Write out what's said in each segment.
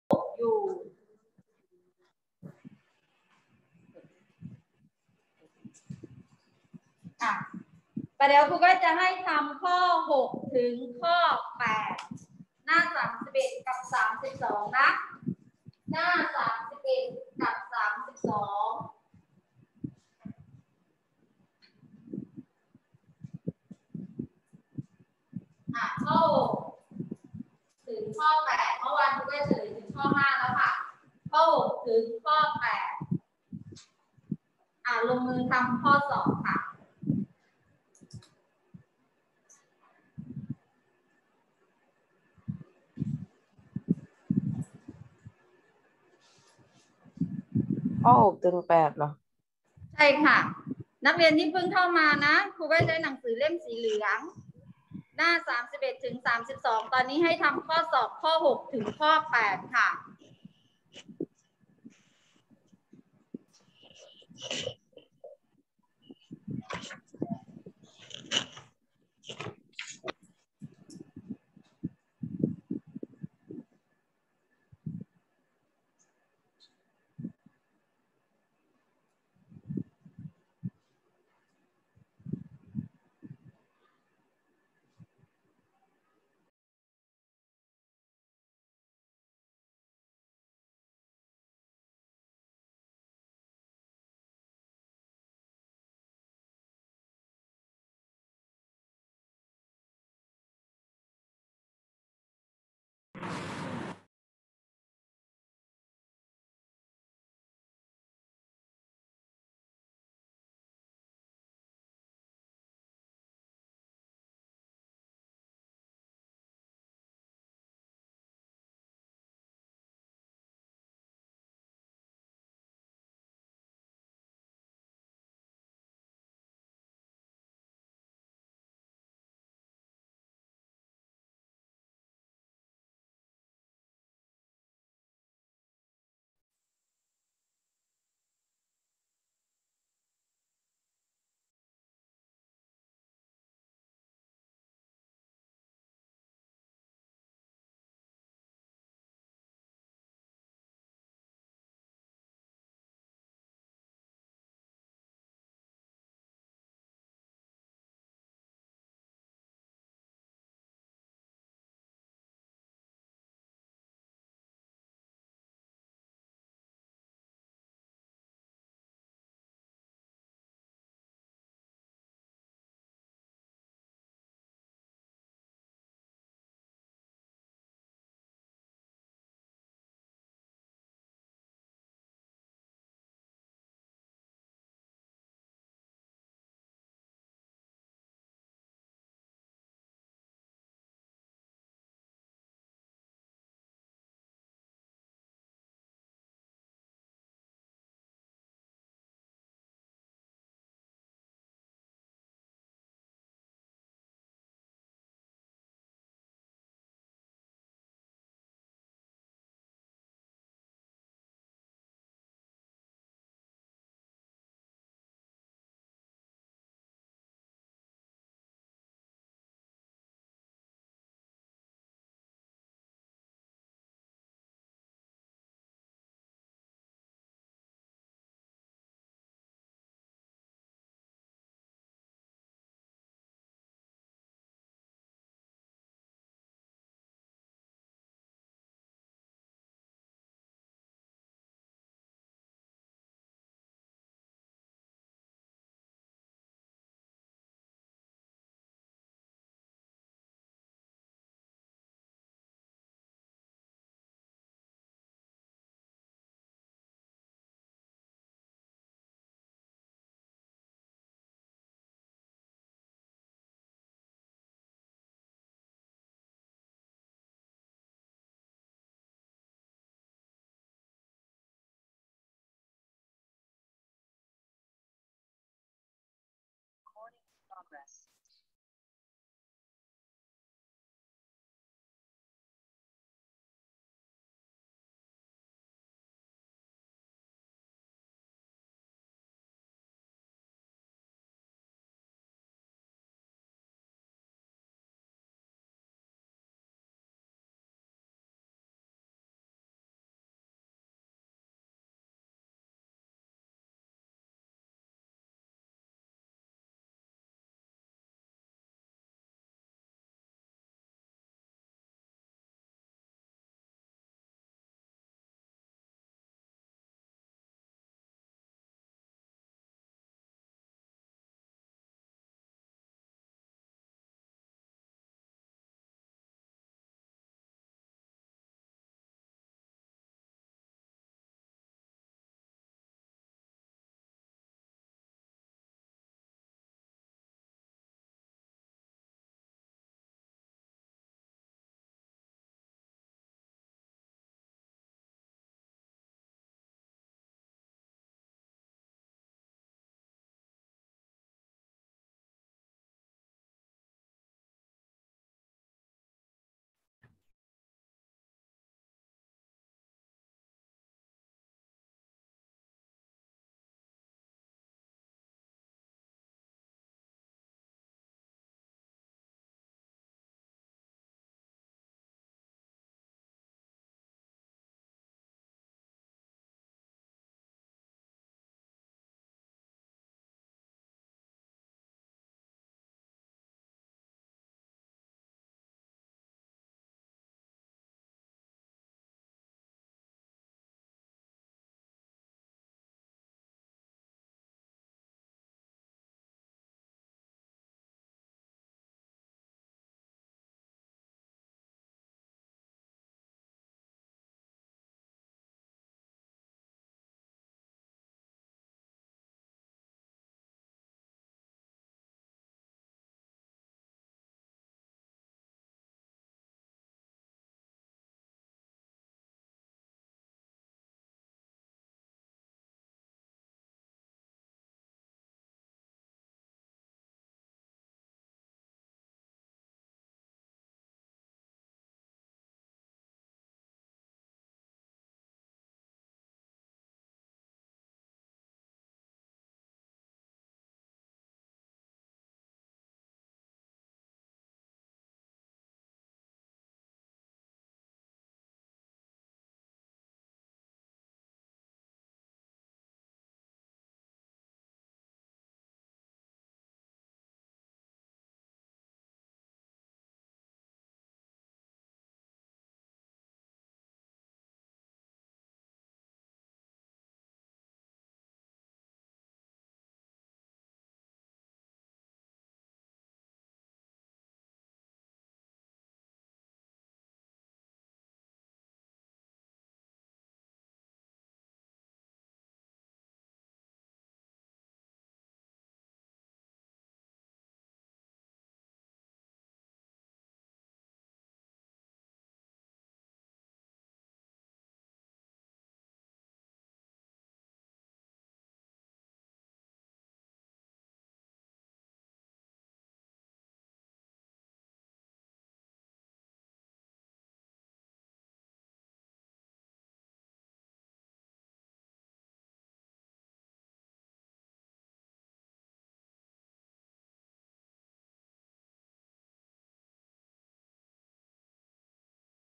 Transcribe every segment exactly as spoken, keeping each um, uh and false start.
อยู่อ่ะประเดี๋ยวครูก็จะให้ทำข้อหกถึงข้อแปดหน้าสามสิบเอ็ดกับสามสิบสองนะหน้าสามสิบเอ็ดกับสามสิบสองอ่ะข้อหกถึงข้อแปดเมื่อวานครูก็เฉลยถึงข้อห้าแล้วค่ะข้อหกถึงข้อแปดอ่ะลงมือทำข้อสองค่ะข้อหกถึงแปดเหรอใช่ค่ะนักเรียนที่เพิ่งเข้ามานะครูก็ใช้หนังสือเล่มสีเหลืองหน้าสามสิบเอ็ดถึงสามสิบสองตอนนี้ให้ทำข้อสอบข้อหกถึงข้อแปดค่ะ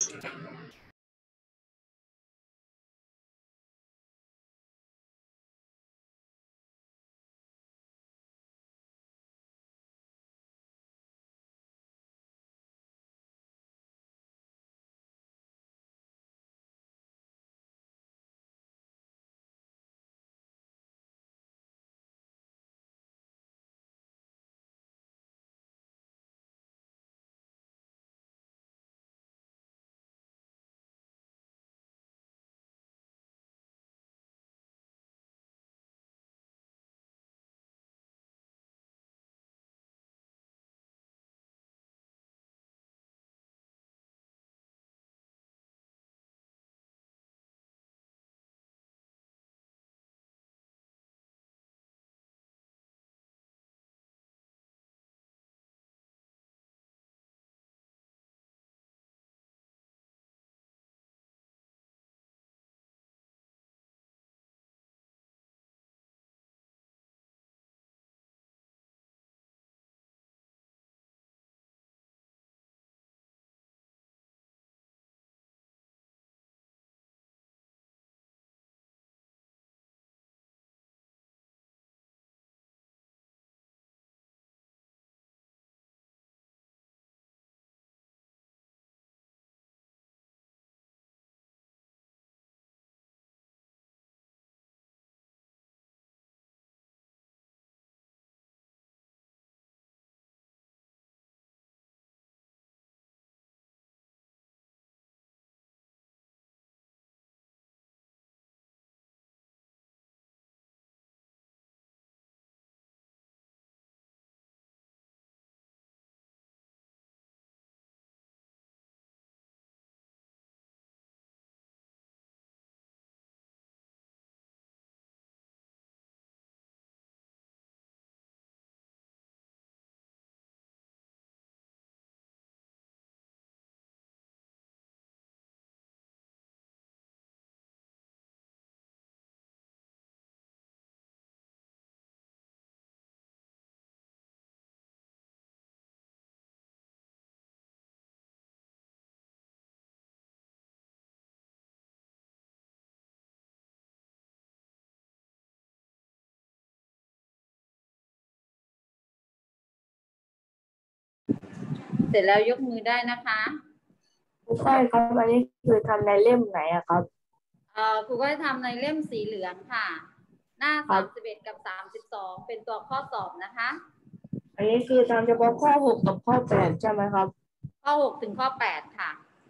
เสร็จแล้วยกมือได้นะคะครูก้อยครับอันนี้คือทำในเล่มไหนอะครับเอ่อครูก็จะทำในเล่มสีเหลืองค่ะ หน้าสามสิบเอ็ดกับสามสิบสองเป็นตัวข้อสอบนะคะอันนี้คือทำเฉพาะข้อหกกับข้อแปดใช่ไหมครับข้อหกถึงข้อแปดค่ะ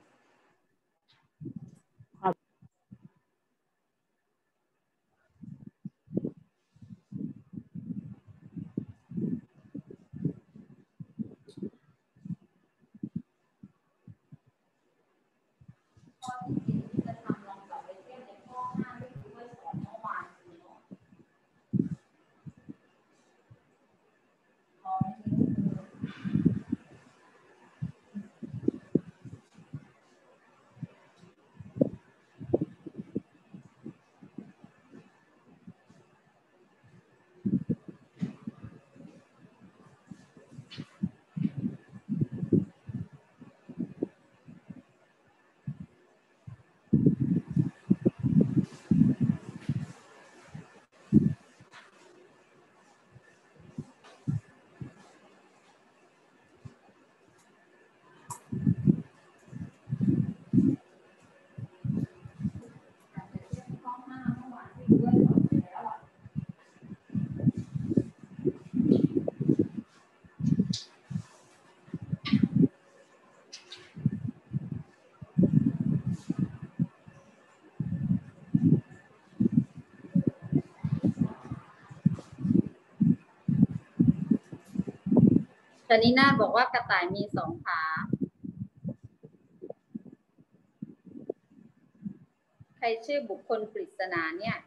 ชนิน่าบอกว่ากระต่ายมีสองขาใครชื่อบุคคลปริศนาเนี่ย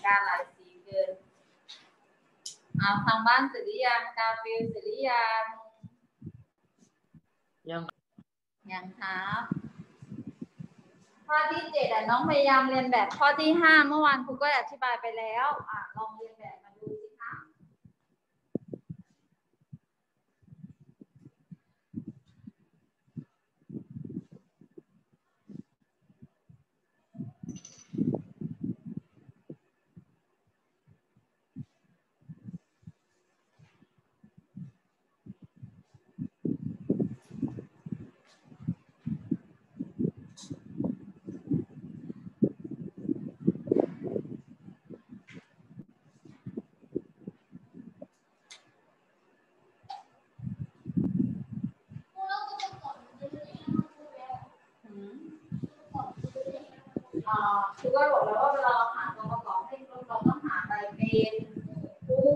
การหลายสีเกินเอาทางบ้านเสร็จหรือยังกาฟิลเสร็จหรือยังยังยังครับข้อที่เจ็ดอ่ะน้องพยายามเรียนแบบข้อที่ห้าเมื่อวานครูก็อธิบายไปแล้วอ่ะลองเรียนแบบมาดูสิคะคือก็บอกแล้วว่าเวลาเราหาตัวประกอบให้เราต้องหาอะไรเป็นคู่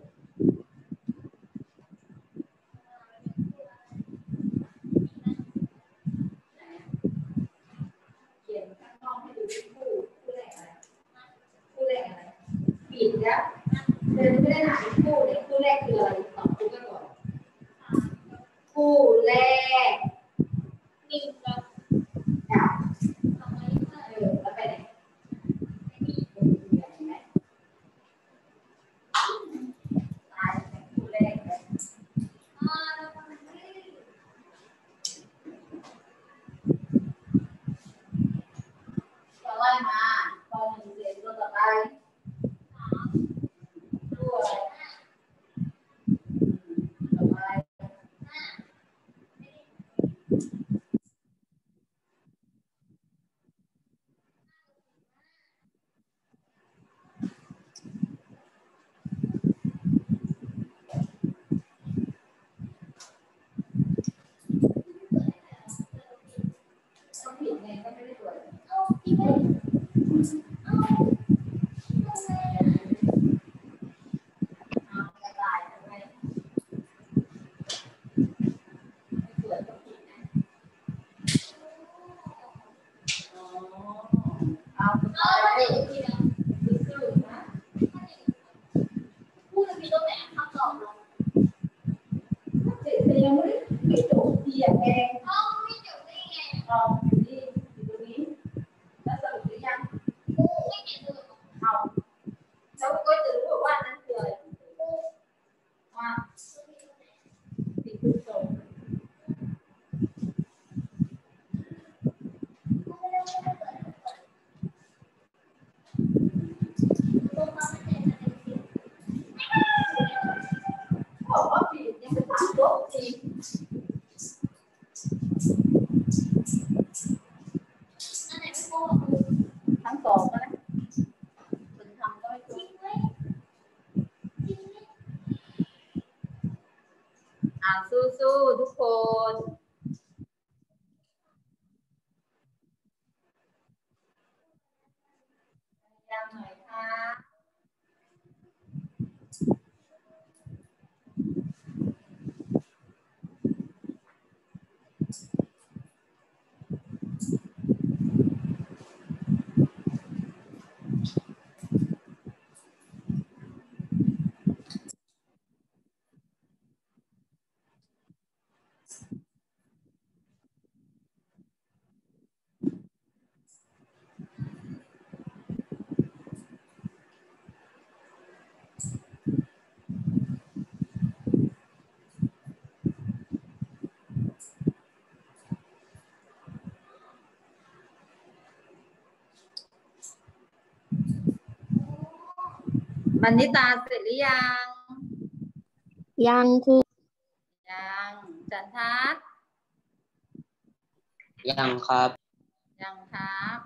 เขียนข้างนอกให้ดูเป็นคู่คู่แรกอะไรคู่แรกอะไรปิดแล้วเดินไม่ได้หาเป็นคู่เนี่ยคู่แรกคืออะไรตอบคู่กันก่อนคู่แรกนิ่งกับกับเออแล้วไปไหนไล่มาพอหนึ่งเสร็จตัวต่อไปตัวอะไรต่อไปต้องผิดไงก็ไม่ได้ตรวจเอาที่ไม่เอาเอาไปที่ไหนซื้อนะพูดมีตัวไหนคำตอบลงเสร็จยังไม่ได้ไม่จบทีอ่ะแกเอาไม่จบได้ไงเอาอยู่นี่อยู่ตรงนี้แล้วสรุปหรือยังไม่เห็นเลยเอาแล้วก็จะรู้ว่านั่นคืออะไรว่าติดคือจบบอกว่าผิดยังไม่ถามลบจริงอันไหนไม่โกหกทั้งสองก็ได้คนทำก็ไม่ถูกอ่าสู้ๆทุกคนยังหน่อยค่ะบรรณิตาเสร็จหรือยังยังครูยังจันทัศน์ยังครับยังครับ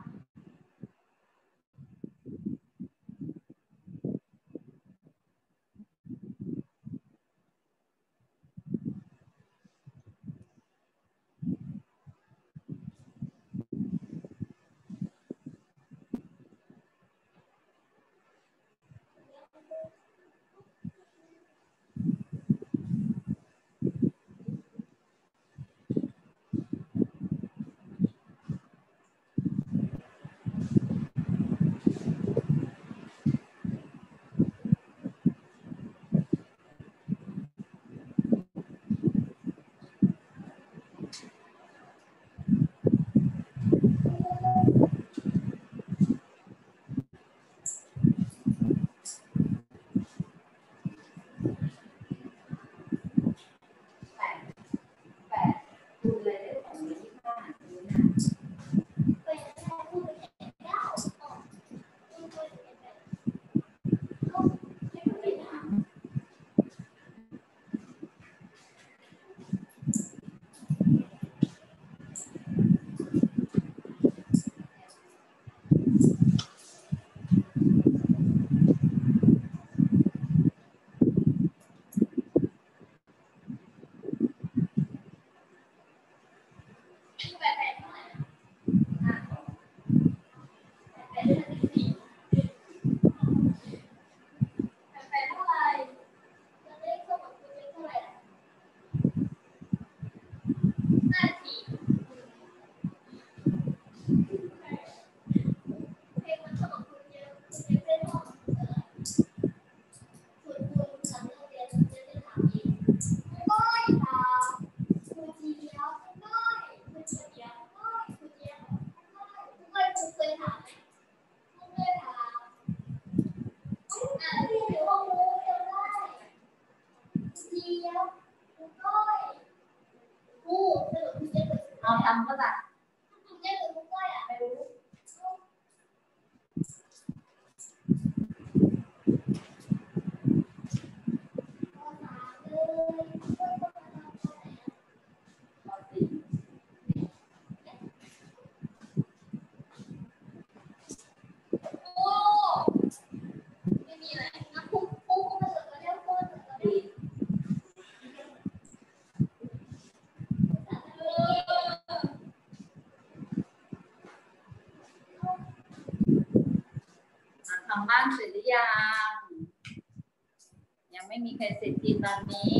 ำบ้านเสร็จหรือยังยังไม่มีใครเสร็จทีตอนนี้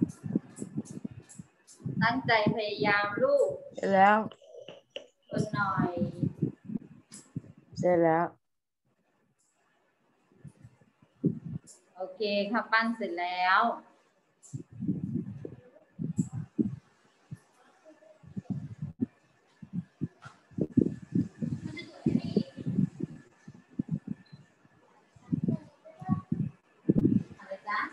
ตั้งใจพยายามลูกเสร็จแล้วคนหน่อยเสร็จแล้วโอเคค่ะปั้นเสร็จแล้วอะไรจ๊ะ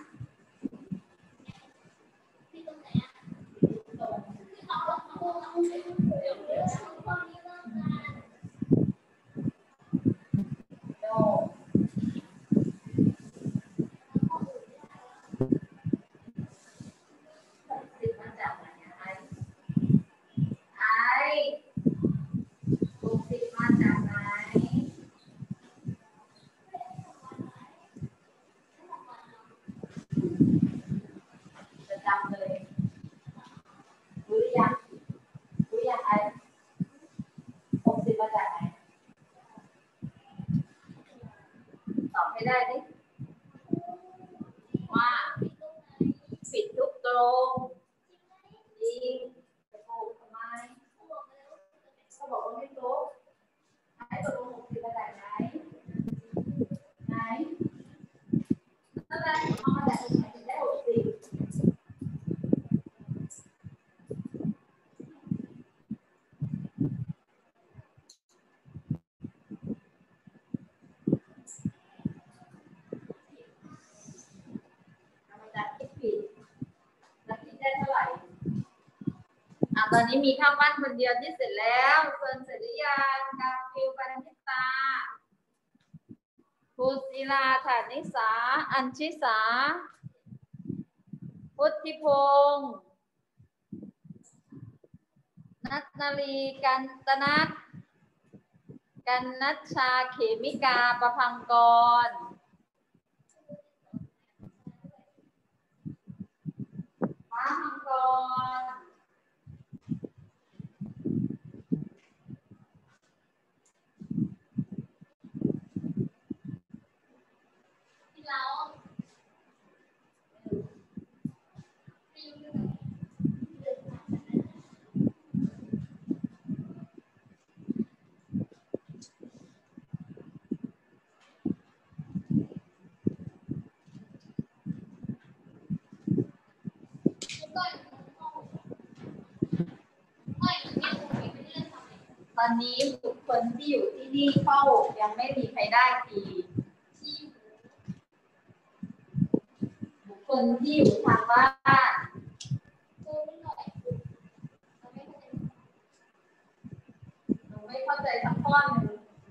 โดติดมาจากไหนไอ้ไอ้ถูกติดมาจากไหนจะจำเลยรู้หรือยังรู้ยังไอ้หกสิบมาจากไหนตอบให้ได้ดิว่าผิดทุกตรงจริงจะโกหกทำไมเขาบอกว่าไม่ตรงไอ้ตกลงหกสิบมาจากไหนไหนแล้วแม่เอามาจากไหนถึงได้หกสิบเอามาจากที่ผิดแล้วคิดได้เท่าไหร่อ่ะตอนนี้มีข้าวปั้นคนเดียวที่เสร็จแล้วเฟิร์นเสร็จหรือยังกาฟิวปันทิตาภูศิลาฐานิสาอัญชิสาพุทธิพงศ์นัทนาลีกันตนัทกันนัชชาเขมิกาประพังกรประพังกรที่เราตอนนี้บุคคลที่อยู่ที่นี่เข้ายังไม่มีใครได้ทีบุคคลที่อยู่ทางบ้านหนูไม่เข้าใจสักข้อหนึ่ง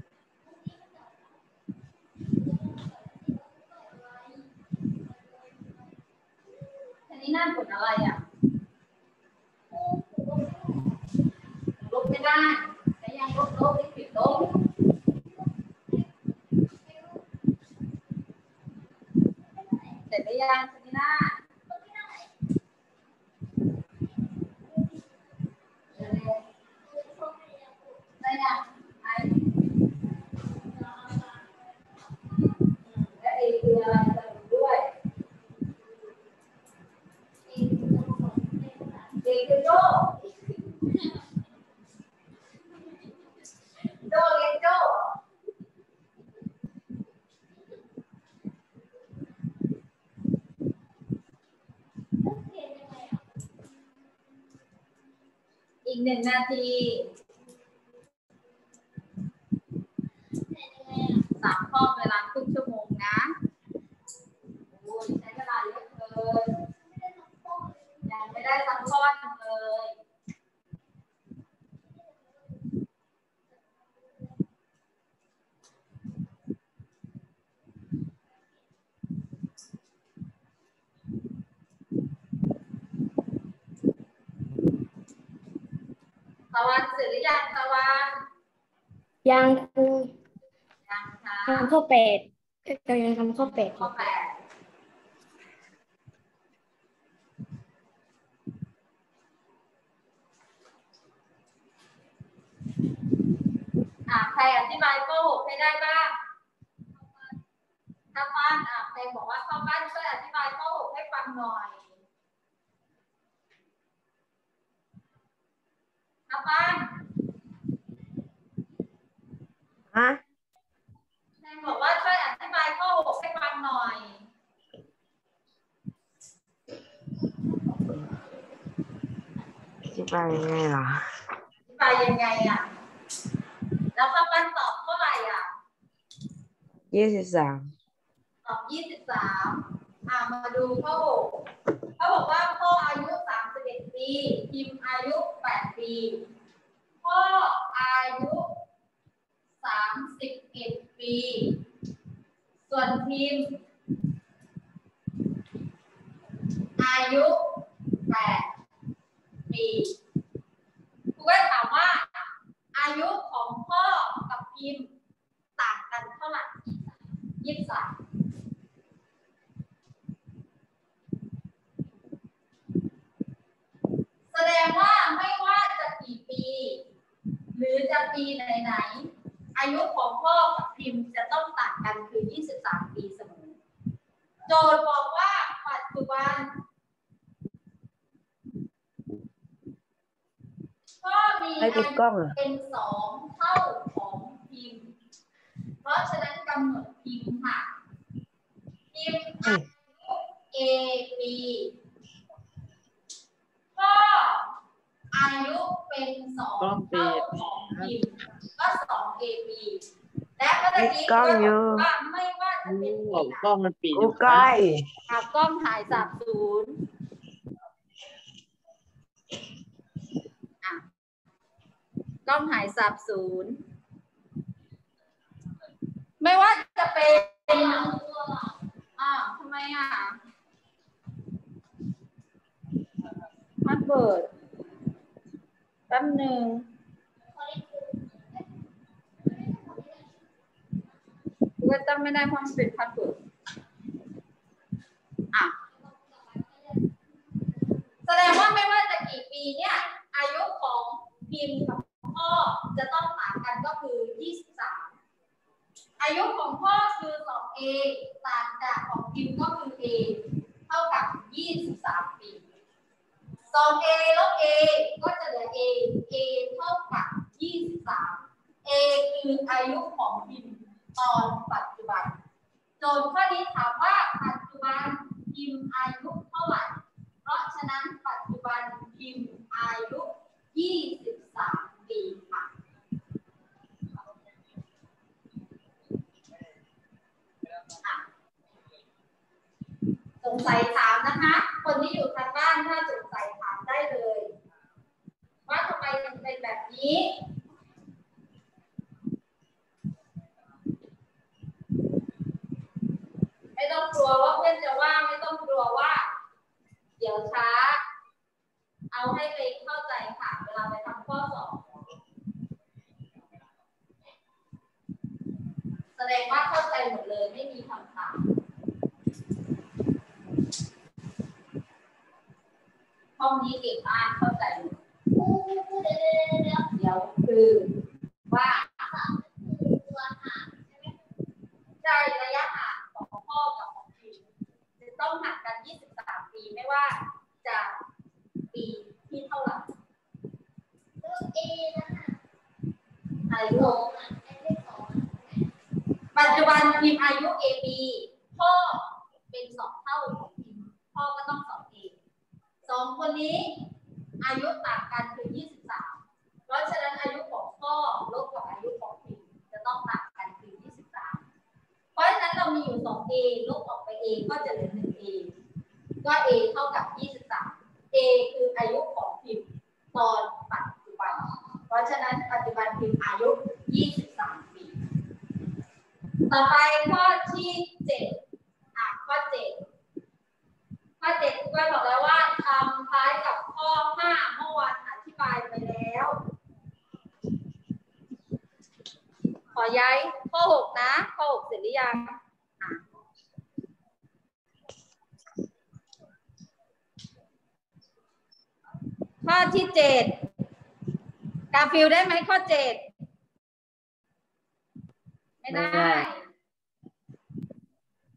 ทีนี้หน้าผลอะไรอ่ะลบไม่ได้แต่ยังลบลบไม่ผิดลบเสร็จหรือยังทีนี้หน้าได้ยังไอ้และเอคืออะไรสรุปด้วยเอคือโจโจเรียนโจอีกหนึ่งนาทีสามข้อเวลาครึ่งชั่วโมงนะโอ้ยใช้เวลาเยอะเกินยังไม่ได้สักข้อหนึ่งเลยตะวันเสร็จหรือยังตะวันยังครูยังค่ะทำข้อแปดเรายังทำข้อแปดอข้อยู่ แปดอ่ะใครอธิบายข้อหกให้ได้บ้างข้าวปั้นอ่ะเพลงบอกว่าข้าวปั้นช่วยอธิบายข้อหกให้ฟังหน่อยข้าวปั้นฮะเพลงบอกว่าช่วยอธิบายข้อหกให้ฟังหน่อยอธิบายยังไงล่ะอธิบายยังไงอ่ะแล้วข้าวปั้นตอบเท่าไหร่อ่ะยี่สิบสามตอบยี่สิบสามอ่ะมาดูข้อหกเขาบอกว่าพ่ออายุสามสิบเอ็ดปีพิมอายุแปดปีพ่ออายุสามสิบเอ็ดปีส่วนพิมอายุแปดปีครูก็ถามว่าอายุของพ่อกับพิมต่างกันเท่าไหร่ยี่สิบสามแสดงว่าไม่ว่าจะกี่ปีหรือจะปีไหนๆอายุของพ่อกับพิมจะต้องต่างกันคือยี่สิบสามปีเสมอโจทย์บอกว่าปัจจุบันก็มีอายุเป็นสองเท่าของพิมเพราะฉะนั้นกำหนดพิมค่ะพิมอายุ A ปีก็อายุเป็นสองเท่าของพิมก็สอง เอ ปี และเมื่อกี้ก็บอกว่าไม่ว่าจะเป็นปีไหนกล้องมันปีอยู่ใกล้กล้องหายสาบสูญกล้องหายสาบสูญไม่ว่าจะเป็นอ่าทำไมอ่ะมันเปิดแป๊บหนึ่งก็จำไม่ได้เพราะมันเป็นพัดเปิดอ่ะแสดงว่าไม่ว่าจะกี่ปีเนี่ยอายุของพิมพ์กับพ่อจะต้องต่างกันก็คือยี่สิบสามอายุของพ่อคือ สอง เอ ต่างจากของพิมพ์ก็คือ A เท่ากับยี่สิบสามปี สอง เอ ลบ A ก็จะเหลือ A A เท่ากับยี่สิบสาม A คืออายุของพิมพ์ตอนปัจจุบันโจทย์ข้อนี้ถามว่าปัจจุบันพิมพ์อายุเท่าไหร่เพราะฉะนั้นปัจจุบันพิมพ์อายุยี่สิบสามปีค่ะสงสัยถามนะคะคนที่อยู่ทางบ้านถ้าสงสัยถามได้เลยว่าทำไมถึงเป็นแบบนี้ไม่ต้องกลัวว่าเพื่อนจะว่าไม่ต้องกลัวว่าเดี๋ยวช้าเอาให้ไปเข้าใจค่ะเวลาไปทำข้อสอบแสดงว่าเข้าใจหมดเลยไม่มีคำถามห้องนี้เก่งมากเข้าใจเดี๋ยวคือว่าใช่ระยะห่างของพ่อกับของพิมจะต้องห่างกันยี่สิบสามปีไม่ว่าจะปีที่เท่าไหร่ลูกเอนะคะอะไรลูกปัจจุบันพิมอายุ เอ ปี พ่อเป็นสองเท่าของพิมพ่อก็ต้องสอง เอ สองคนนี้อายุต่างกันคือยี่สิบสามเพราะฉะนั้นอายุของพ่อลบกับอายุของพิมจะต้องต่างกันคือยี่สิบสามเพราะฉะนั้นเรามีอยู่สอง A ลบออกไป A ก็จะเหลือหนึ่ง A ก็ A เท่ากับยี่สิบสาม A คืออายุของพิมตอนปัจจุบันเพราะฉะนั้นปัจจุบันพิมอายุยี่สิบสามปีต่อไปข้อที่เจ็ดอ่ะข้อเจ็ดข้อเจ็ดครูก้อยบอกแล้วว่าทำคล้ายกับข้อห้าเมื่อวานอธิบายไปแล้วขอย้ายข้อหกนะข้อหกเสร็จหรือยังข้อที่เจ็ดกาฟิลได้ไหมข้อเจ็ดไม่ได้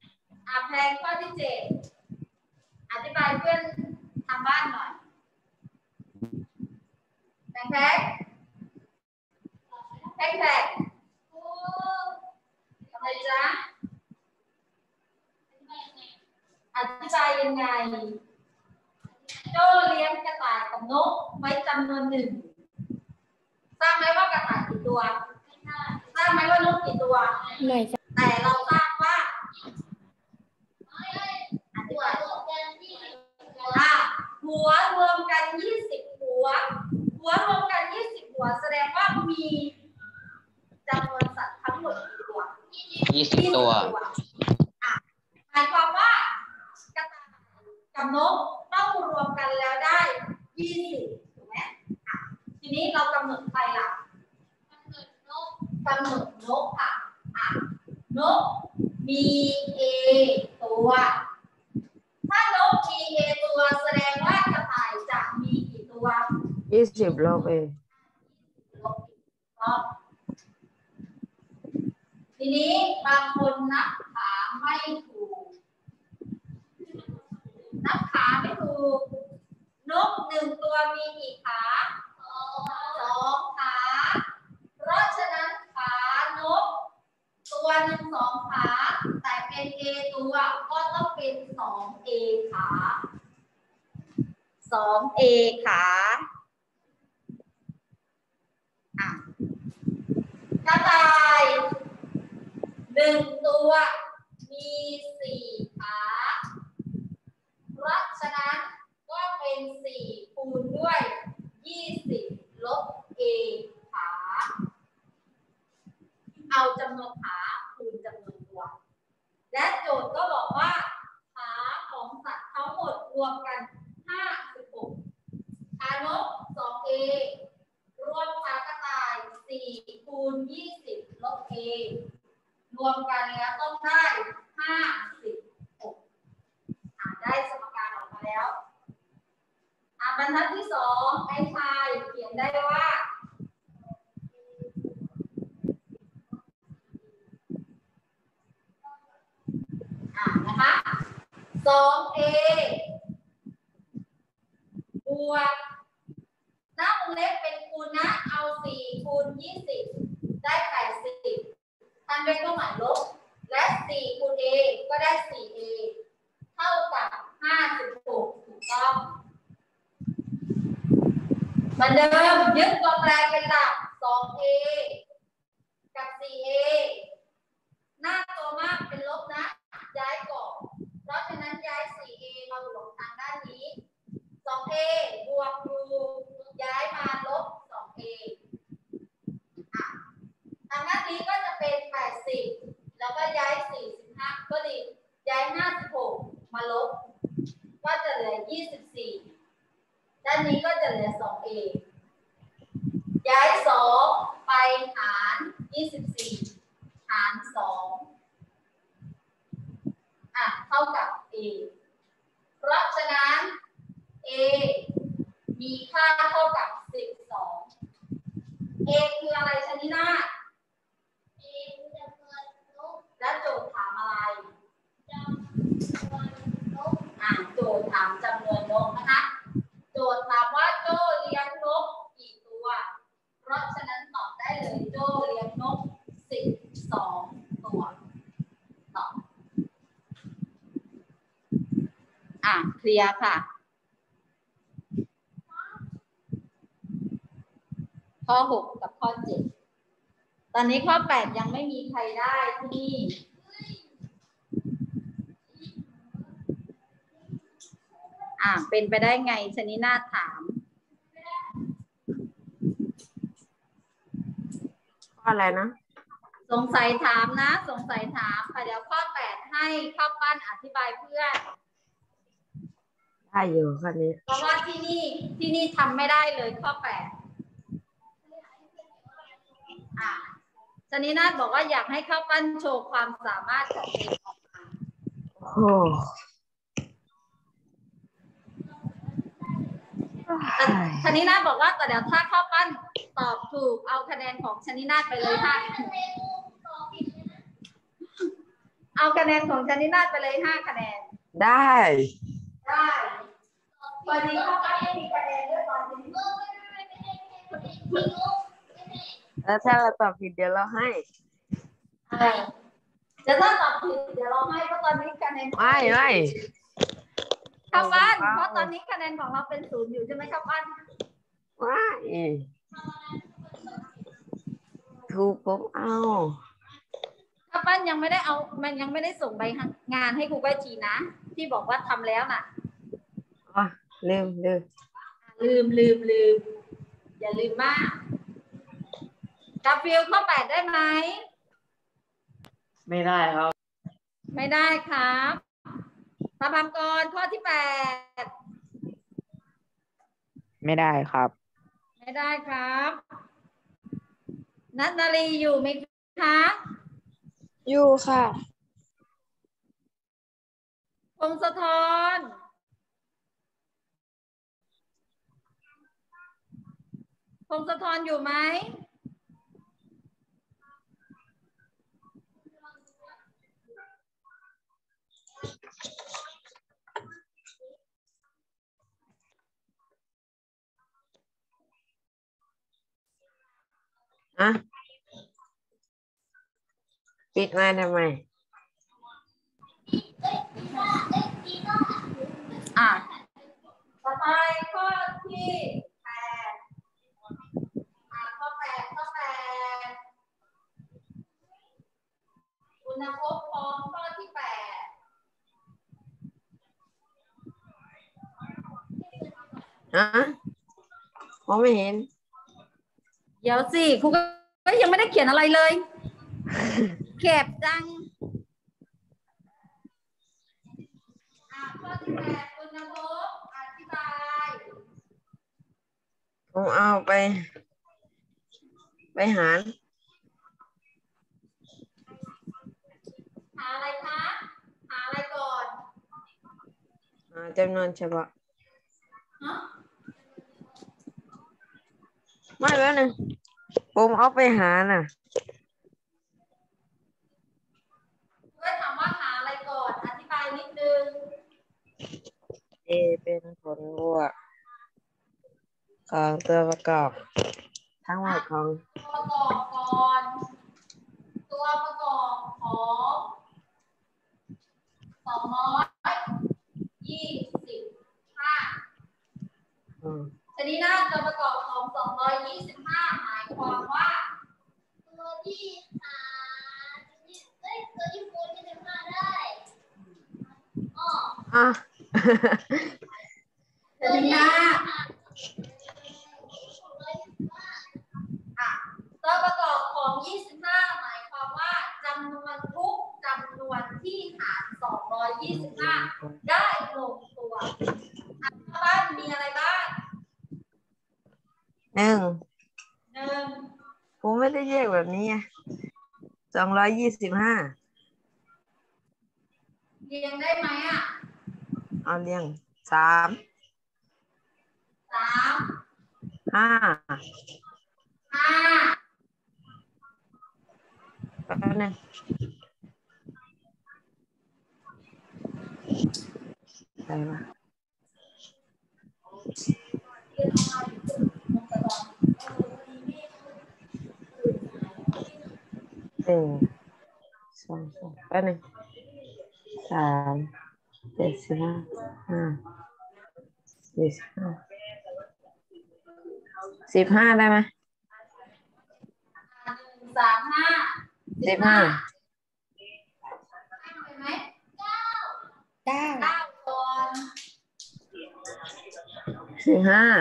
อ่ะแพงข้อที่เจ็ดอธิบายเพื่อนทำบ้านหน่อยแพงแพงแพงแพงทำไมจ๊ะอธิบายยังไงโจ้เลี้ยงกระต่ายกับนกไว้จำนวนหนึ่งทราบไหมว่ากระต่ายกี่ตัวทราบไหมว่านกกี่ตัวไม่แต่เราทราบว่าอธิบายอ่ะหัวรวมกันยี่สิบหัวหัวรวมกันยี่สิบหัวแสดงว่ามีจำนวนสัตว์ทั้งหมดกี่ตัวยี่สิบตัวอ่ะหมายความว่ากระต่ายกับนกต้องรวมกันแล้วได้ยี่สิบถูกไหมอ่ะทีนี้เรากำหนดใครล่ะกำหนดนกกำหนดนกค่ะอ่ะนกมี A ตัวถ้านกมี A ตัวแสดงว่ากระต่ายจะมีกี่ตัวยี่สิบลบเอลบทีนี้บางคนนับขาไม่ถูกนับขาไม่ถูกนกหนึ่งตัวมีกี่ขาสองขาเพราะฉะนั้นขานกตัวหนึ่งสองขาแต่เป็น A ตัวก็ต้องเป็นสอง A ขาสอง A ขาอ่ะกระต่ายหนึ่งตัวมีสี่ขาเพราะฉะนั้นก็เป็นสี่คูณด้วยยี่สิบลบ A ขาเอาจำนวนขาคูณจำนวนตัวและโจทย์ก็บอกว่าขาของสัตว์ทั้งหมดรวมกันห้าสิบหกขานก สอง เอ รวมขากระต่ายสี่คูณยี่สิบลบ A รวมกันแล้วต้องได้ห้าสิบหกอ่านได้สมการออกมาแล้วอ่านบรรทัดที่สองไอ้ชายเขียนได้ว่าอ่านนะคะสอง เอ บวกหน้าวงเล็บเป็นคูณนะเอาสี่คูณยี่สิบได้แปดสิบทันเป็นเครื่องหมายลบและสี่คูณ A ก็ได้ สี่ เอ เท่ากับห้าสิบหกถูกต้องเหมือนเดิมยึดตัวแปรเป็นหลัก สอง เอ กับ สี่ เอ หน้าตัวมากเป็นลบนะย้ายก่อนเพราะฉะนั้นย้าย สี่ เอ มาบวกทางด้านนี้ สอง เอ บวกอยู่ย้ายมาลบ สอง เอ อ่ะทางด้านนี้ก็จะเป็นแปดสิบแล้วก็ย้ายสี่สิบห้าก็ดีย้ายห้าสิบหกมาลบก็จะเหลือยี่สิบสี่ด้านนี้ก็จะเหลือ สอง เอ ย้ายสองไปหารยี่สิบสี่หารสองอ่ะเท่ากับ A เพราะฉะนั้น A มีค่าเท่ากับสิบสอง A คืออะไรชนินาถ A คือจำนวนนกและโจทย์ถามอะไรจำนวนนกอ่าโจทย์ถามจำนวนนกนะคะโจทย์ถามว่าโจ้เลี้ยงนกกี่ตัวเพราะฉะนั้นตอบได้เลยโจ้เลี้ยงนกสิบสองตัวตอบอ่ะเคลียร์ค่ะข้อหกกับข้อเจ็ดตอนนี้ข้อแปดยังไม่มีใครได้ที่นี่อ่ะเป็นไปได้ไงชนินาถถามข้ออะไรนะสงสัยถามนะสงสัยถามค่ะเดี๋ยวข้อแปดให้ข้าวปั้นอธิบายเพื่อนได้อยู่ข้อนี้เพราะว่าที่นี่ที่นี่ทำไม่ได้เลยข้อแปดอ่ะชนินาถบอกว่าอยากให้ข้าวปั้นโชว์ความสามารถของเองออกมาโอ้ชนินาถบอกว่าแต่เดี๋ยวถ้าข้าวปั้นตอบถูกเอาคะแนนของชนินาถไปเลยค่ะเอาคะแนนของชนินาฏไปเลยห้าคะแนนได้ได้พอดีเข้าปั้นไม่มีคะแนนด้วยตอนนี้แล้วถ้าเราตอบผิดเดี๋ยวเราให้ใช่จะถ้าตอบผิดเดี๋ยวเราให้เพราะตอนนี้คะแนนไม่ไม่ข้าวปั้นเพราะตอนนี้คะแนนของเราเป็นศูนย์อยู่ใช่ไหมข้าวปั้นไม่ถูกผมเอาข้าวปั้นยังไม่ได้เอามันยังไม่ได้ส่งใบงานให้ครูก้อยทีนะที่บอกว่าทำแล้วน่ะอ๋อลืมลืมลืมลืมลืมอย่าลืมมากกาฟิลข้อแปดได้ไหมไม่ได้ครับไม่ได้ครับพระพังกรข้อที่แปดไม่ได้ครับไม่ได้ครับนัทนาลีอยู่ไหมคะอยู่ค่ะพงศธรพงศธรอยู่ไหมอะปิดมาทำไมอ่ะต่อไปข้อที่แปดอ่ะข้อแปดข้อแปดอุณหภูมิของข้อที่แปดฮะมองไม่เห็นเดี๋ยวสิครูก็ยังไม่ได้เขียนอะไรเลยเก็บจังอ่ะข้อที่แปดอุณหภูมิอธิบายผมเอาไปไปหารหาอะไรคะหาอะไรก่อนหาจำนวนเฉพาะไม่แล้วนึงผมเอาไปหาน่ะเพื่อถามว่าหาอะไรก่อนอธิบายนิดนึง A เป็นผลบวกของตัวประกอบทั้งหมดของตัวประกอบก่อนตัวประกอบของสองร้อยยี่สิบห้าทีนี้นะตัวประกอบของสองร้อยยี่สิบห้าหมายความว่าตัวที่หาเอ้ยตัวที่คูณยี่สิบห้าได้อ๋ออ่ะทีนี้นะตัวประกอบของยี่สิบห้าหมายความว่าจำนวนทุกจำนวนที่หารสองร้อยยี่สิบห้าได้ลงตัวบ้านมีอะไรบ้างหนึ่งหนึ่งผมไม่ได้แยกแบบนี้สองร้อยยี่สิบห้าเรียงได้ไหมอ่ะเอาเรียงสามสามห้าห้าแป๊บนึงอะไรวะหนึ่งสองสองแป๊บนึงสามเจ็ดสิบห้าห้าสี่สิบห้าสิบห้าได้ไหมสามห้าสิบห้าไหมเก้าเก้าเก้าก่อนสิบห้า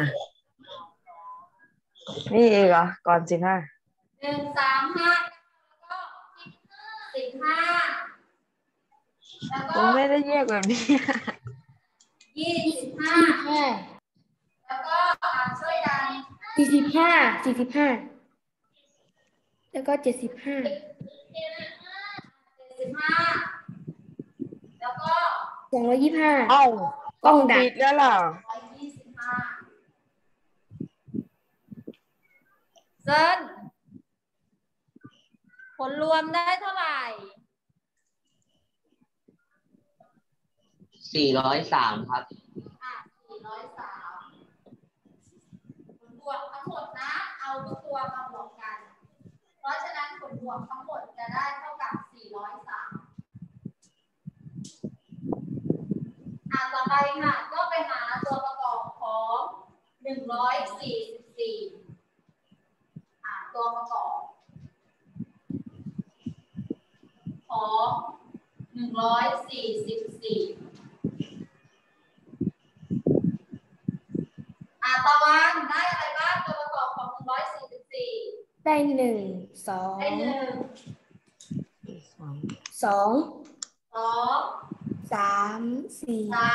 นี่เองเหรอก่อนสิบห้าหนึ่งสามห้าแล้วก็สิบห้าแล้วก็ผมไม่ได้แยกแบบนี้ยี่สิบห้าแล้วก็ช่วยดันสี่สิบห้าสี่สิบห้าแล้วก็เจ็ดสิบห้าเจ็ดสิบห้าแล้วก็สองร้อยยี่สิบห้าเอ้าต้องผิดแล้วเหรอยี่สิบห้าเซินผลรวมได้เท่าไหร่สี่ร้อยสามครับอ่ะสี่ร้อยสามผลบวกทั้งหมดนะเอาทุกตัวมาบวกกันเพราะฉะนั้นผลบวกทั้งหมดจะได้เท่ากับสี่ร้อยสามอ่ะต่อไปค่ะก็ไปหาตัวประกอบของหนึ่งร้อยสี่สิบสี่อ่ะตัวประกอบของหนึ่งร้อยสี่สิบสี่อ่ะตะวันได้อะไรบ้างตัวประกอบของหนึ่งร้อยสี่สิบสี่ได้หนึ่งสองได้หนึ่งสองสองสามสี่สาม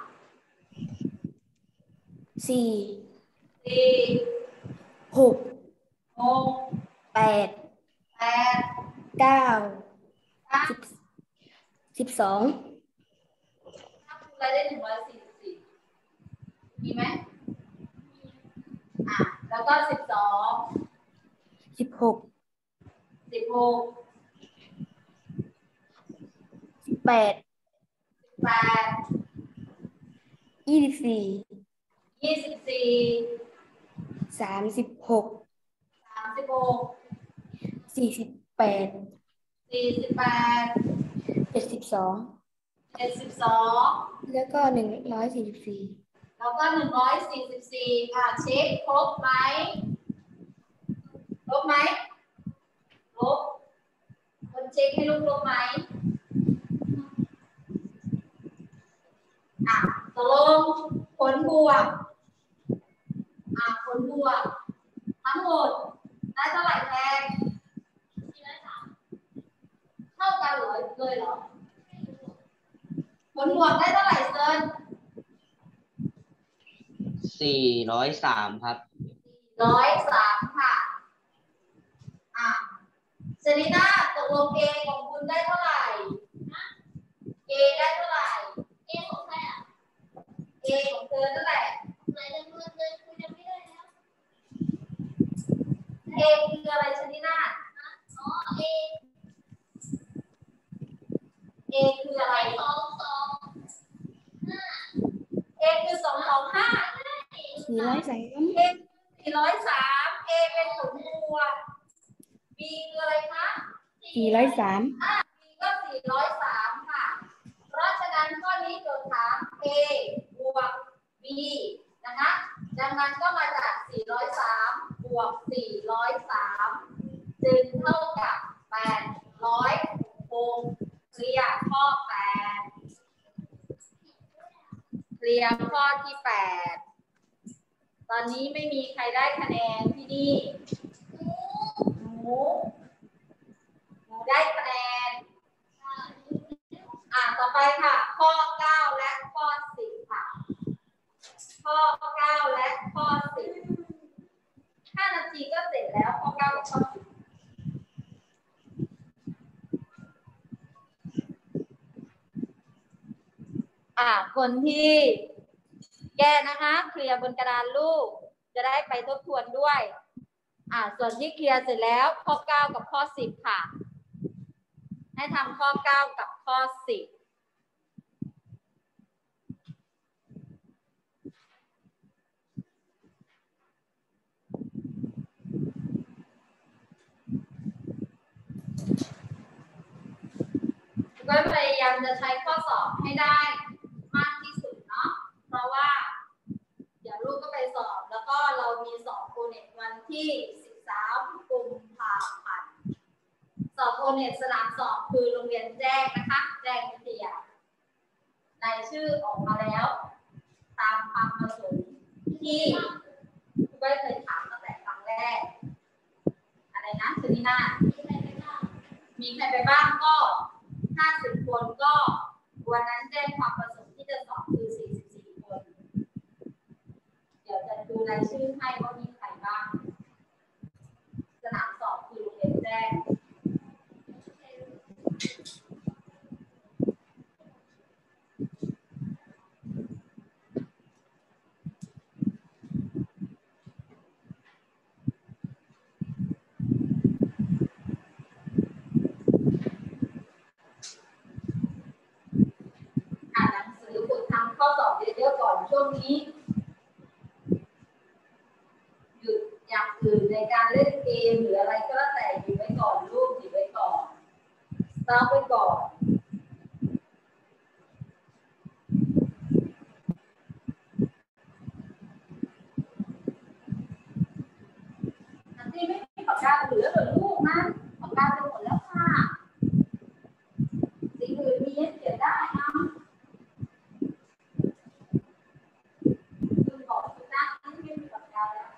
สี่สี่หกหกแปดแปดเก้าเก้าสิบสิบสองถ้าคุณได้หนึ่งร้อยสี่สิบสี่มีไหมอ่ะแล้วก็สิบสองสิบหกสิบหกสิบแปดสิบแปดยี่สิบสี่ยี่สิบสี่สามสิบหกสามสิบหกสี่สิบแปดสี่สิบแปดเจ็ดสิบสองเจ็ดสิบสองแล้วก็หนึ่งร้อยสี่สิบสี่แล้วก็หนึ่งร้อยสี่สิบสี่อ่ะเช็คครบไหมครบไหมครบคนเช็คให้ลูกครบไหมอ่ะตกลงผลบวกอ่ะผลบวกทั้งหมดได้เท่าไหร่แทนเท่ากันเลยเลยเหรอผลบวกได้เท่าไหร่เซิร์นสี่ร้อยสามครับร้อยสามค่ะอ่ะเซรีน่าตกลง A ของคุณได้เท่าไหร่ A ได้เท่าไหร่ A ของใครอ่ะ A ของเธอนั่นแหละไหนจำนวนเงินคุณยังไม่ได้แล้ว A คืออะไรเซรีน่าอ๋อ A A คืออะไรสองสองห้า A คือสองสองห้าสี่ร้อยสาม A สี่ร้อยสาม A เป็นผลบวก B คืออะไรคะสี่ร้อยสามอ่ะ B ก็สี่ร้อยสามค่ะ เพราะฉะนั้นข้อนี้โจทย์ถาม A บวก B นะคะดังนั้นก็มาจากสี่ร้อยสามบวกสี่ร้อยสามจึงเท่ากับแปดร้อยหกเคลียร์ข้อแปดเคลียร์ข้อที่แปดตอนนี้ไม่มีใครได้คะแนนที่นี่หนูหนูได้คะแนนอ่ะต่อไปค่ะ ข้อเก้าและข้อสิบค่ะ ข้อเก้าและข้อสิบห้านาทีก็เสร็จแล้วข้อเก้ากับข้อสิบอ่ะคนที่แก้นะคะเคลียร์บนกระดานลูกจะได้ไปทบทวนด้วยอ่ะส่วนที่เคลียร์เสร็จแล้วข้อเก้ากับข้อสิบค่ะให้ทำข้อเก้ากับข้อสิบก็พยายามจะใช้ข้อสอบให้ได้มากที่สุดเนาะเพราะว่าเดี๋ยวลูกก็ไปสอบแล้วก็เรามีสอบโอเน็ตวันที่สิบสามกุมภาพันธ์สอบโอเน็ตสนามสอบคือโรงเรียนแจ้งนะคะแจ้งวิทยารายชื่อออกมาแล้วตามความประสงค์ที่คุณก็เคยถามตั้งแต่ครั้งแรกอะไรนะชนิน่ามีใครไปบ้างก็ห้าสิบคนก็วันนั้นแจ้งความประสงค์ที่จะสอบคือสี่สิบสี่คนเดี๋ยวจะดูรายชื่อให้ว่ามีใครบ้างสนามสอบคือโรงเรียนแจ้งอ่านหนังสือบช่วงนี้หยุดอย่างอื่นในการเล่นเกมหรืออะไรก็แล้วแต่หยุดไว้ก่อนลูกหยุดไว้ก่อนสต็อปไว้ก่อนนันที่ไม่มีปากกาเหลือเหรอลูกนะปากกาไปหมดแล้วค่ะสีอื่นมีให้เขียนได้นะคุณบอกคุณนะที่ไม่มีปากกาแล้ว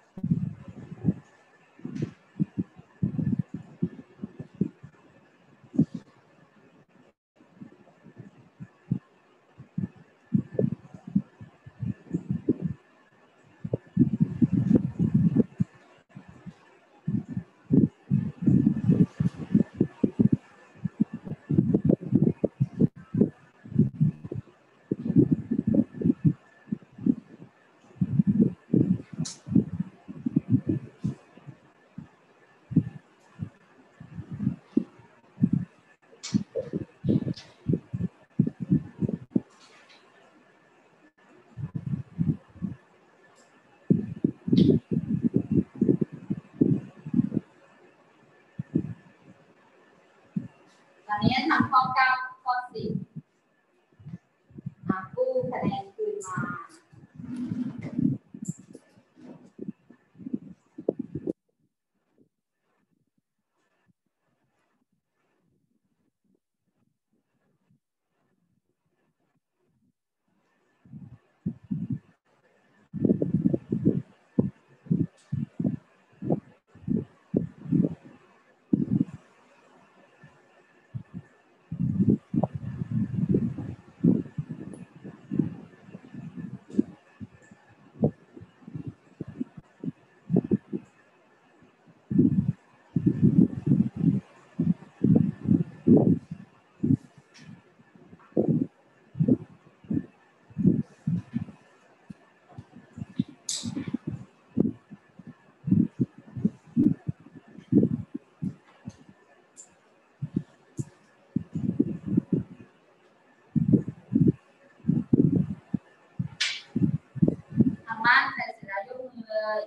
ตอนนี้ทำข้อเก้าข้อสิบกู้คะแนนคืนมาทำบ้านใครเสร็จแล้วยกมือเลย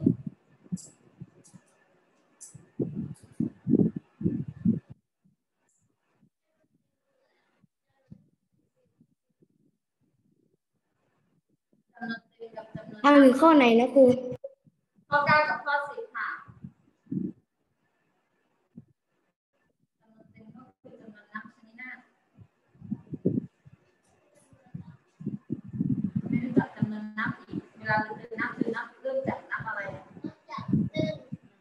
ทำถึงข้อไหนนะครูข้อเก้ากับข้อสิบค่ะจำนวนเต็มก็คือจำนวนนับชนิดหน้าไม่รู้จักจำนวนนับอีกเวลาเราเรียนนับคือนับเริ่มจากนับอะไรนับจากหนึ่ง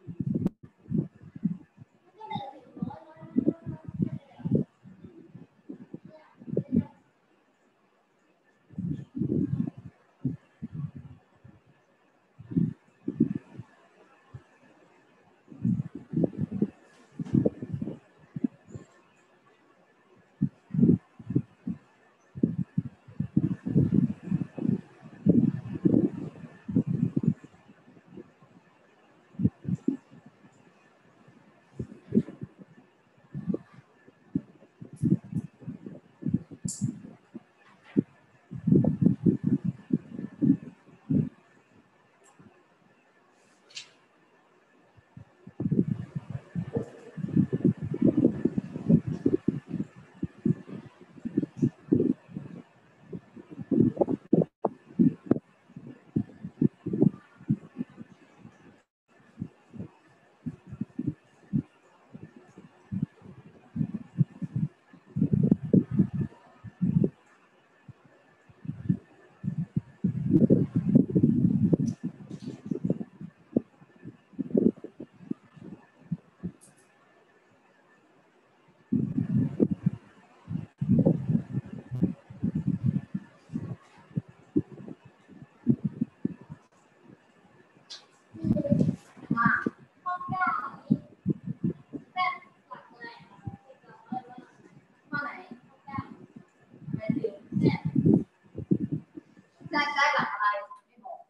มาข้อเก้านี้แทรกหลักอะไรข้อไหนข้อเก้าหมายถึงแทรกแทรกได้หลักอะไรไม่บอก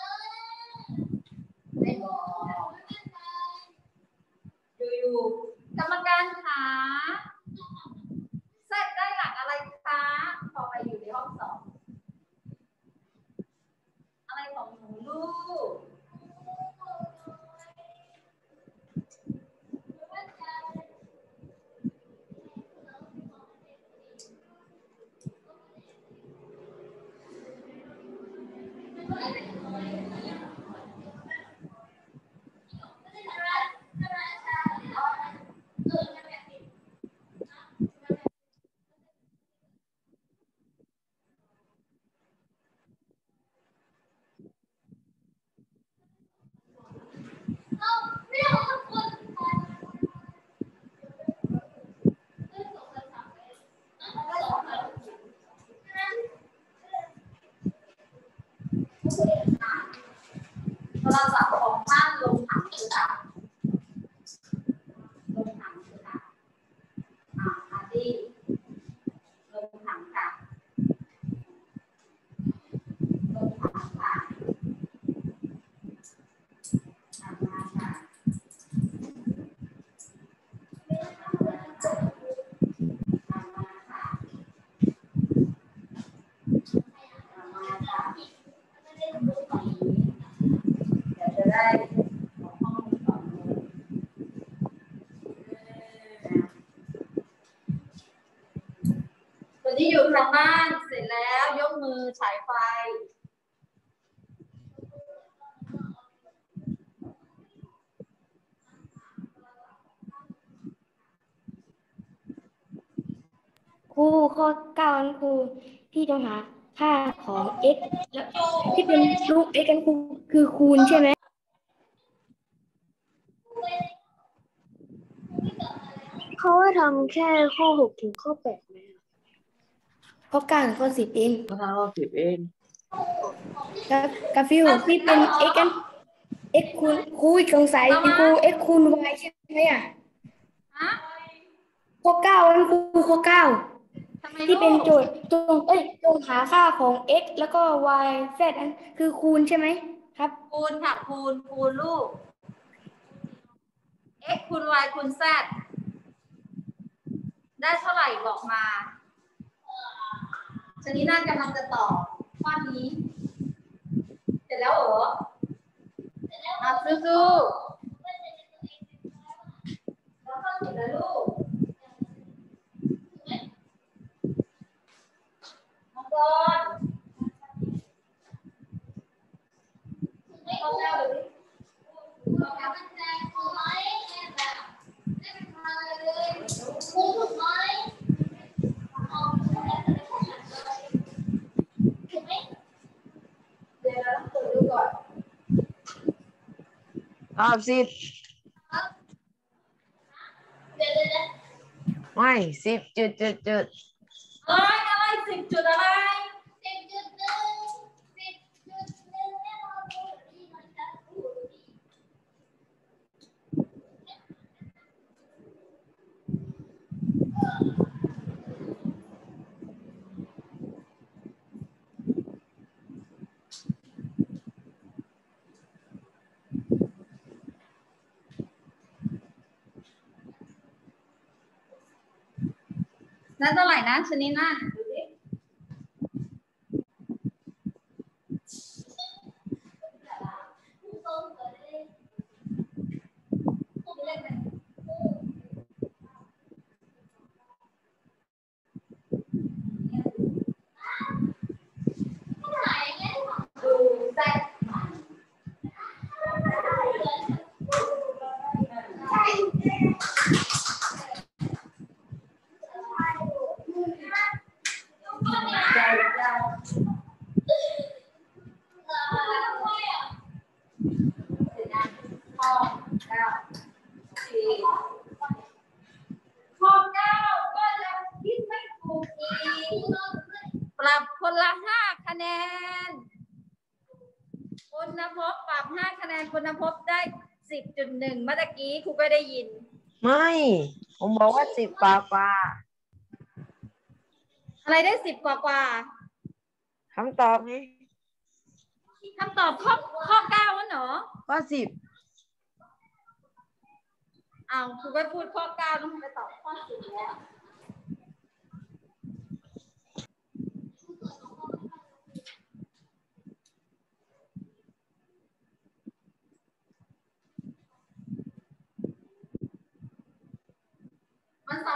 ไม่บอกอยู่ๆกรรมการขาแทรกได้หลักอะไรคะพอไปอยู่ในห้องสอบลูกโทรศัพท์ของท่านลงถังคือค่ะลงถังคือค่ะอ่าอาร์ตี้ลงถังค่ะลงถังค่ะอ่ามาค่ะอ่ามาค่ะอ่ามาค่ะเดี๋ยวจะได้ของห้องนี้ก่อนเลยคนที่อยู่ทางบ้านเสร็จแล้วยกมือฉายไฟครูข้อเก้านั้นครูที่ต้องหาค่าของ x แล้วที่เป็นรูป x กันครูคือคูณใช่ไหมเขาว่าทำแค่ข้อหกถึงข้อแปดไหมข้อเก้าถึงข้อสิบเองก็ทำข้อสิบเองกากาฟิวที่เป็น x กัน x คูณครูอีกสงสัยครู x คูณ y ใช่ไหมอ่ะฮะข้อเก้านั้นครูข้อเก้าทำไมที่ลูเป็นกโจทย์จงเอ้ยจงหาค่าของ x แล้วก็ y z อันคือคูณใช่ไหมครับคูณค่ะคูณคูณลูก x คูณ y คูณ z ได้เท่าไหร่บอกมาชนิดน่ากำลังจะตอบข้อนี้เสร็จแล้วเหรออ่ะสู้ๆแล้วข้อสิบแล้วลูกมังกรข้อเก้าเลยข้อเก้าเดี๋ยวเราต้องดูก่อนตอบสิบไม่สิบจุดจุดจุดอะไรอะไรสิบจุดอะไรนั่นเท่าไหร่นะชนิดน่าดูดิดูแซ่บใจใจข้อเก้าสี่ข้อเก้าก็ยังคิดไม่ถูกอีกปรับคนละห้าคะแนนคุณภพปรับห้าคะแนนคุณภพได้สิบจุดหนึ่งเมื่อกี้ครูก็ได้ยินไม่ ผมบอกว่าสิบกว่ากว่าอะไรได้สิบกว่ากว่าคำตอบไงคำตอบข้อข้อเก้าวันเหรอข้อสิบอ้าวครูก็พูดข้อเก้าต้องไปตอบข้อสิบแล้ว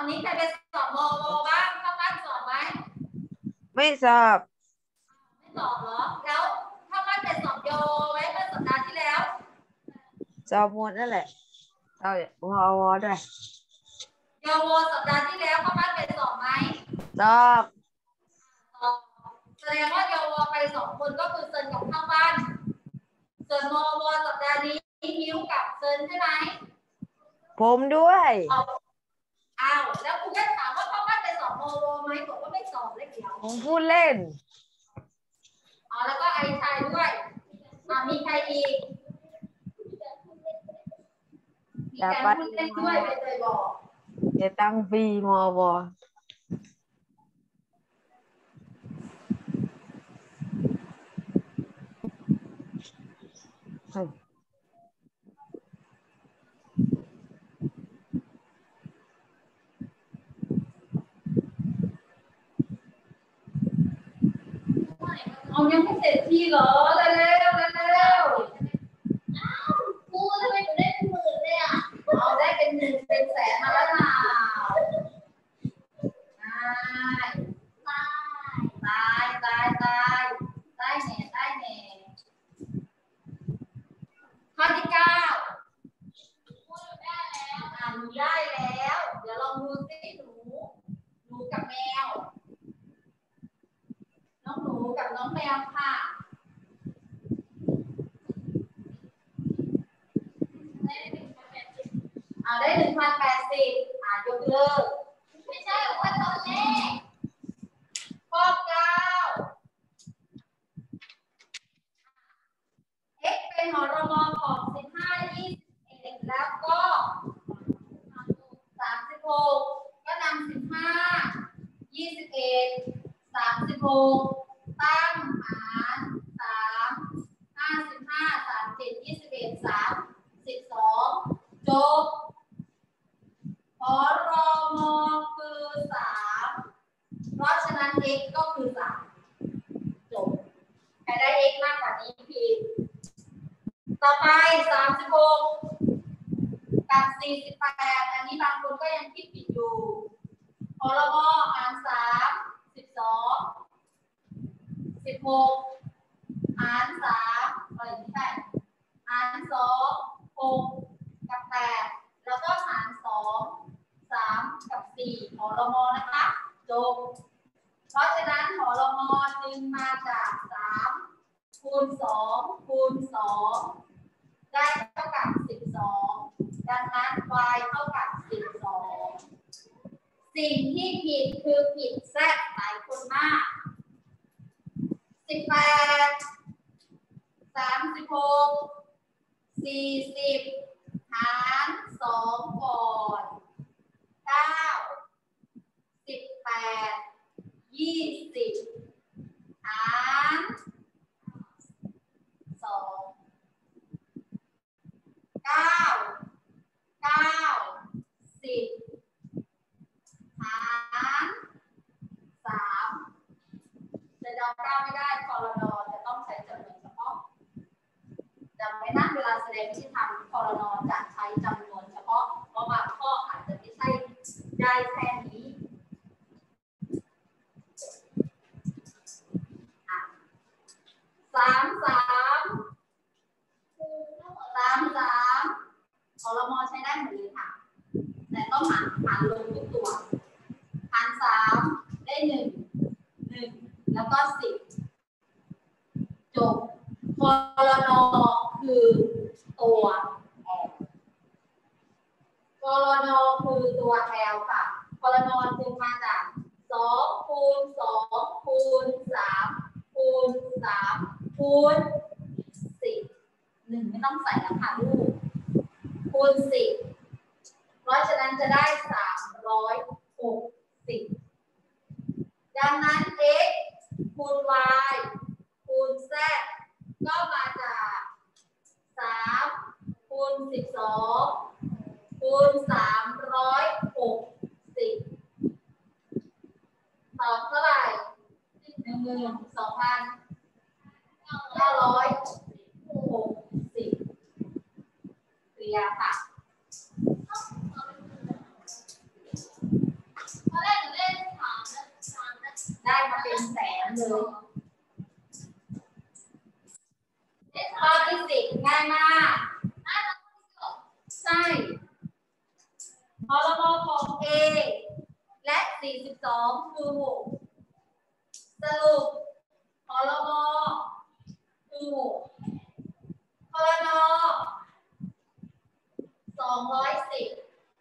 นี้ใครไปสอบมอบ้างเข้าบ้านสอบไหมไม่สอบไม่สอบเหรอแล้วเข้าบ้านไปสอบโยไว้เมื่อสัปดาห์ที่แล้วสอบหมดนั่นแหละเอาวอวอด้วยโยโวสัปดาห์ที่แล้วเข้าบ้านไปสอบไหมสอบสอบแสดงว่าโยโวไปสองคนก็คือเซินกับเข้าบ้านส่วนมอวสัปดาห์นี้ฮิวกับเซินใช่ไหมผมด้วยเอาอ้าวแล้วครูก็ถามว่าเข้าบ้านไปสอบมอวไหมบอกว่าไม่สอบเลยเดี๋ยวผมพูดเล่นอ๋อแล้วก็ไอชายด้วยอ่ามีใครอีกมีการพูดเล่นด้วยไปเลยบอกเดี๋ยวตั้งฟรีมอวอเฮ้ยเอายังไม่เสร็จทีเหรอเร็วเร็วเร็วอ้าวครูทำไมหนูได้เป็นหมื่นเลยอ่ะเอาได้เป็นหนึ่งเป็นแสนมาแล้วนะตายตายตายตายตายแน่ตายแน่ข้อที่เก้าอ่าหนูได้แล้วเดี๋ยวลองดูสิหนูหนูกับแมวน้องหนูกับน้องแมวค่ะอ่าได้หนึ่งพันแปดสิบอ่ายกเลิกไม่ใช่ว่าตอนแรกข้อเก้า x เป็นหอรมอของสิบห้า ยี่สิบเอ็ดแล้วก็สามสิบหกก็นำสิบห้า ยี่สิบเอ็ด สามสิบหกตั้งหารสาม ห้าสิบห้า สามสิบเจ็ด ยี่สิบเอ็ด สามสิบสองจบหอรมอคือสามเพราะฉะนั้น x ก็คือสามจบใครได้ x มากกว่านี้ผิดต่อไปสามสิบหกกับสี่สิบแปดอันนี้บางคนก็ยังคิดผิดอยู่หอรมอหารสาม สิบสอง สิบหกหารสามเอ้ยไม่ใช่หารสอง หกกับแปดแล้วก็หารสอง สามกับสี่หอรมอนะคะจบเพราะฉะนั้นหอรมอจึงมาจากสามคูณสองคูณสองได้เท่ากับสิบสองดังนั้น y เท่ากับสิบสองสิ่งที่ผิดคือผิดแทรกหลายคนมากสิบแปด สามสิบหก สี่สิบหารสองก่อนเก้า สิบแปด ยี่สิบหารสองเก้า เก้า สิบหารสามจะเดาเก้าไม่ได้คอรนอจะต้องใช้จำนวนเฉพาะจำไว้นะเวลาแสดงวิธีทำคอรนอจะใช้จำนวนเฉพาะเพราะบางข้ออาจจะไม่ใช่ได้แค่นี้สามสามสามสามคอรมอใช้ได้หมดเลยค่ะแต่ต้องหารหารลงทุกตัวหารสามได้หนึ่งหนึ่งแล้วก็สิบจบคอรนอคือตัวแอลคอรนอคือตัวแอลค่ะคอรนอจึงมาจากสองคูณสองคูณสามคูณสามคูณสิบหนึ่งไม่ต้องใส่แล้วค่ะลูกคูณสิบเพราะฉะนั้นจะได้สามร้อยหกสิบดังนั้น x คูณ y คูณ z ก็มาจากสามคูณสิบสองคูณสามร้อยหกสิบตอบเท่าไหร่หนึ่งหมื่นสองพันเก้าร้อยหกสิบเคลียร์ค่ะได้มาเป็นแสนเลยข้อที่สิบง่ายมากใช่พรบของ A และสี่สิบสองคือหกสรุปพรบคือหกพรนสองร้อยสิบ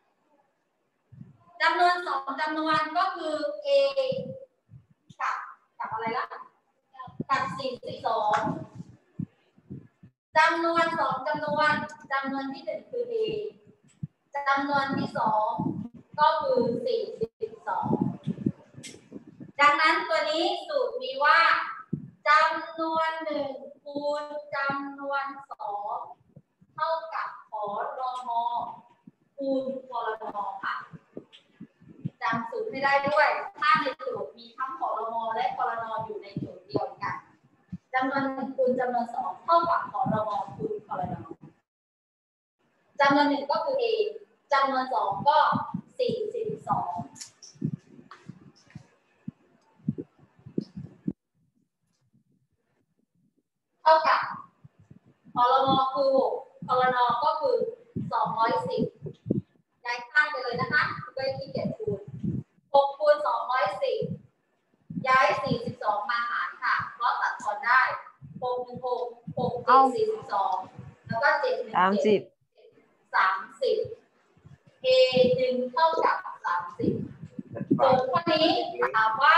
จำนวนสองจำนวนก็คือ A กับกับอะไรล่ะกับสี่สิบสองจำนวนสองจำนวนจำนวนที่หนึ่งคือ A จำนวนที่สองก็คือสี่สิบสองดังนั้นตัวนี้สูตรมีว่าจำนวนหนึ่งคูณจำนวนสองเท่ากับพรมคูณพรนค่ะจำสูตรให้ได้ด้วยถ้าในโจทย์มีทั้งพรมและพรนอยู่ในโจทย์เดียวกันจำนวนหนึ่งคูณจำนวนสองเท่ากับพรมคูณพรนจำนวนหนึ่งก็คือ A จำนวนสองก็สี่สิบสองเท่ากับพรมคือหกพรนก็คือสองร้อยสิบย้ายข้างไปเลยนะคะก็ขี้เกียจคูณหกคูณสองร้อยสิบย้ายสี่สิบสองมาหารค่ะเพราะตัดทอนได้หกหนึ่งหกหกเจ็ดสี่สิบสองแล้วก็เจ็ดหนึ่งเจ็ดสามสิบ A จึงเท่ากับสามสิบโจทย์ข้อนี้ถามว่า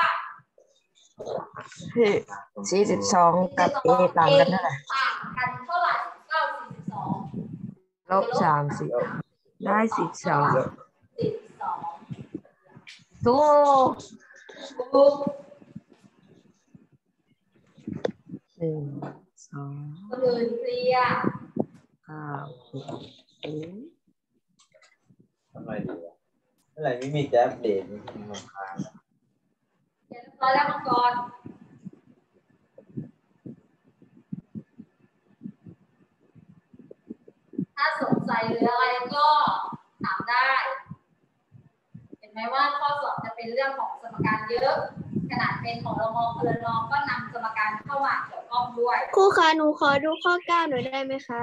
สี่สิบสองกับ A ต่างกันเท่าไหร่ต่างกันเท่าไหร่เก้าสี่สิบสองลบสามสิบได้สิบสองสิบสองถูกถูกหนึ่งสองคนอื่นเคลียร์เก้าสิบเอ็ดทำไมดีวะเมื่อไหร่ไม่มีแจ๊บเดทมีคนมาค้างเดี๋ยวตอนแรกมังกรถ้าสงสัยหรืออะไรก็ถามได้เห็นไหมว่าข้อสอบจะเป็นเรื่องของสมการเยอะขนาดเป็นของรมพลนก็นำสมการเข้ามาเกี่ยวข้องด้วยครูคะหนูขอดูข้อเก้าหน่อยได้ไหมคะ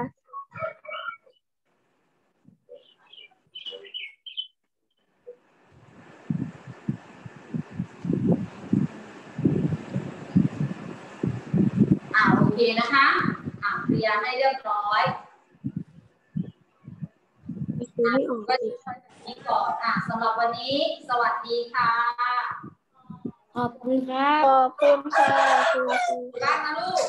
อ่าโอเคนะคะอ่าเคลียร์ให้เรียบร้อยคือไม่ออกก็นี้ก่อนอ่ะสำหรับวันนี้สวัสดีค่ะขอบคุณครับขอบคุณค่ะครูรักนะลูก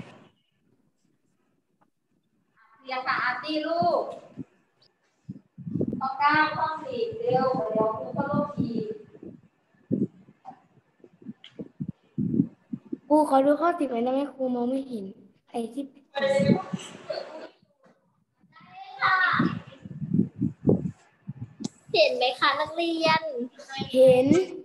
เคลียร์ค่ะอาร์ตี้ลูกข้อเก้าข้อสี่เร็วเดี๋ยวครูก็ลบอีกครูขอดูข้อสิบหน่อยได้ไหมครูมองไม่เห็นไอ้ที่เห็นไหมคะนักเรียนเห็น